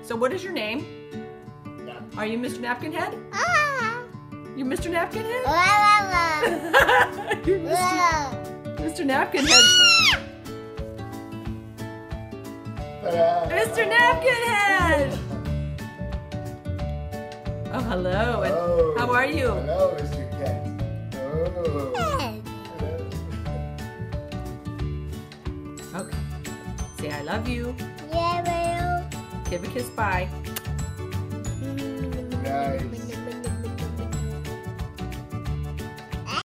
So what is your name? No. Are you Mr. Napkin Head? You Mr. Napkin Head? You're Mr. Napkin Head. Mr. Napkin Head! Oh, hello. And Oh, how are you? Hello, Mr. Cat. Oh. Okay. Say I love you. Yeah, Give a kiss, bye. Nice.